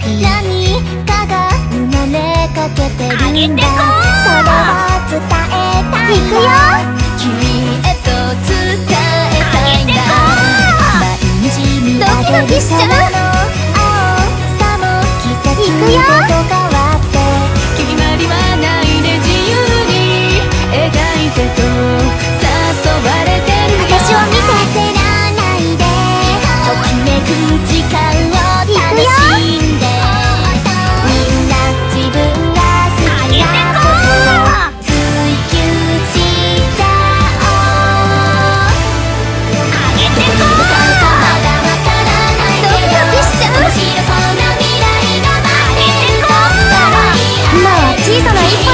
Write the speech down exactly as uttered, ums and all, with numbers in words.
何かが生まれかけてるんだ。それを伝えたいんだ。いくよ。君へと伝えたいんだ。毎日見上げる空の青さも季節ごと変わって決まりはないで自由に描いてと誘われてるよ。私を見て焦らないでときめく時間を楽しんでみんな自分が好きなことを追求しちゃおう。あげてこう。まだわからないけど面白そうな未来が待ってる。今は小さな一